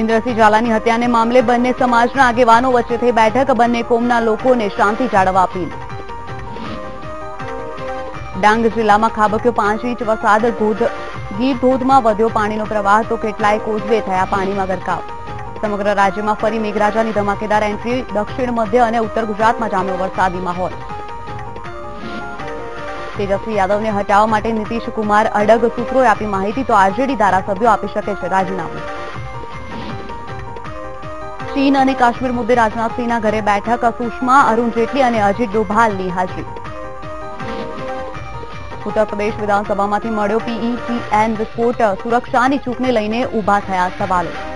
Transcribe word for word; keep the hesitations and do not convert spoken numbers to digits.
ભૂપેન્દ્રસિંહ ઝાલાની હત્યાને મામલે બંને સમાજના આગેવાનો વચ્ચે થઈ બેઠક, બંને કોમના લોકોને શાંતિ જાળવવા અપીલ। ડાંગ જિલ્લામાં ખાબક્યો પાંચ ઇંચ વરસાદ, ગીર ધોધમાં વધ્યો પાણીનો પ્રવાહ તો કેટલાય કોઝવે થયા પાણીમાં ગરકાવ। સમગ્ર રાજ્યમાં ફરી મેઘરાજાની ધમાકેદાર એન્ટ્રી, દક્ષિણ મધ્ય અને ઉત્તર ગુજરાતમાં જામ્યો વરસાદી માહોલ। તેજસ્વી યાદવને હટાવવા માટે નીતિશ કુમાર અડગ, સૂત્રોએ આપી માહિતી તો આરજેડી ધારાસભ્યો આપી શકે છે રાજીનામું। ચીન અને કાશ્મીર મુદ્દે રાજનાથસિંહના ઘરે બેઠક, સુષ્મા, અરુણ જેટલી અને અજીત ડોભાલની હાજરી। ઉત્તર પ્રદેશ વિધાનસભામાંથી મળ્યો પીઈસીએન વિસ્ફોટ, સુરક્ષાની ચૂકને લઈને ઉભા થયા સવાલો।